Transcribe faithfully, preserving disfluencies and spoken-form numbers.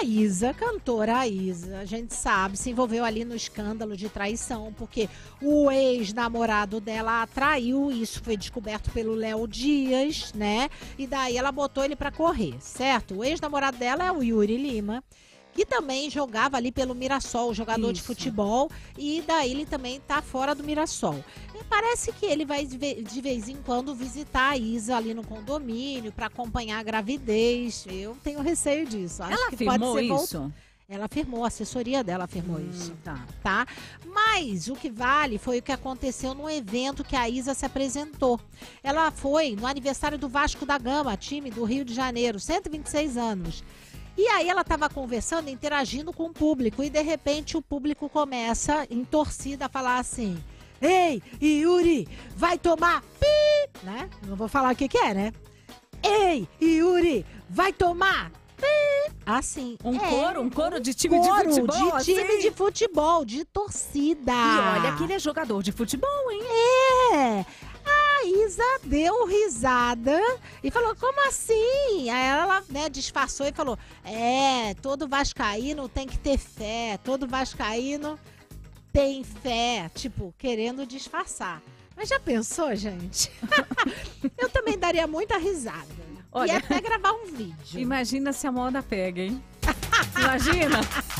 A Isa, cantora Isa, a gente sabe, se envolveu ali no escândalo de traição, porque o ex-namorado dela a traiu, isso foi descoberto pelo Léo Dias, né? E daí ela botou ele pra correr, certo? O ex-namorado dela é o Yuri Lima, que também jogava ali pelo Mirassol, jogador Isso. de futebol, e daí ele também tá fora do Mirassol. E parece que ele vai de ve- de vez em quando visitar a Isa ali no condomínio para acompanhar a gravidez. Eu tenho receio disso. Acho Ela que afirmou pode ser vol- isso? Ela afirmou, a assessoria dela afirmou isso, Hum, tá. tá? Mas o que vale foi o que aconteceu no evento que a Isa se apresentou. Ela foi no aniversário do Vasco da Gama, time do Rio de Janeiro, cento e vinte e seis anos. E aí ela estava conversando, interagindo com o público, e de repente o público começa, em torcida, a falar assim: ei, Yuri, vai tomar pi, né? Não vou falar o que que é, né? Ei, Yuri, vai tomar pi. Assim. Um é, coro, um coro de time coro de futebol, de time assim? de futebol, de torcida. E olha que ele é jogador de futebol, hein? É. A Isa deu risada e falou, como assim? Aí ela, né, disfarçou e falou, é, todo vascaíno tem que ter fé, todo vascaíno tem fé, tipo, querendo disfarçar. Mas já pensou, gente? Eu também daria muita risada. Olha, e até gravar um vídeo. Imagina se a moda pega, hein? Imagina!